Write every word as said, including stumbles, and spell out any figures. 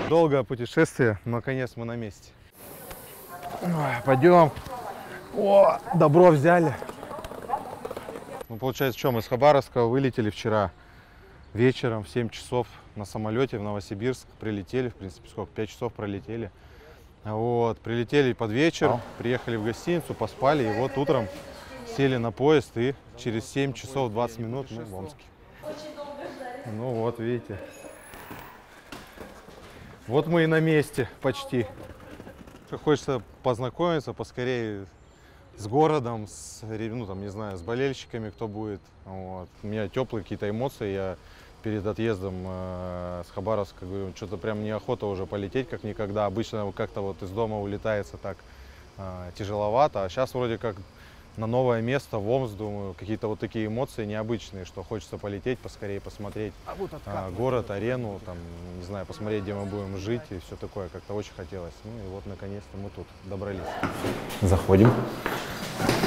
Долгое путешествие, наконец мы на месте. Пойдем. О, добро взяли. Ну, получается, что мы с Хабаровска вылетели вчера вечером в семь часов на самолете в Новосибирск. Прилетели, в принципе, сколько, пять часов пролетели. Вот, прилетели под вечер, приехали в гостиницу, поспали, и вот утром сели на поезд, и через семь часов двадцать минут мы в Омске. Ну вот, видите. Вот мы и на месте почти. Хочется познакомиться поскорее с городом, с, ну, там, не знаю, с болельщиками, кто будет. Вот. У меня теплые какие-то эмоции. Я перед отъездом э, с Хабаровска говорю, что-то прям неохота уже полететь, как никогда. Обычно как-то вот из дома улетается так э, тяжеловато. А сейчас вроде как на новое место, в Омск, думаю, какие-то вот такие эмоции необычные, что хочется полететь поскорее, посмотреть а вот э, город, арену, там, не знаю, посмотреть, где мы будем жить и все такое. Как-то очень хотелось. Ну и вот наконец-то мы тут добрались. Заходим.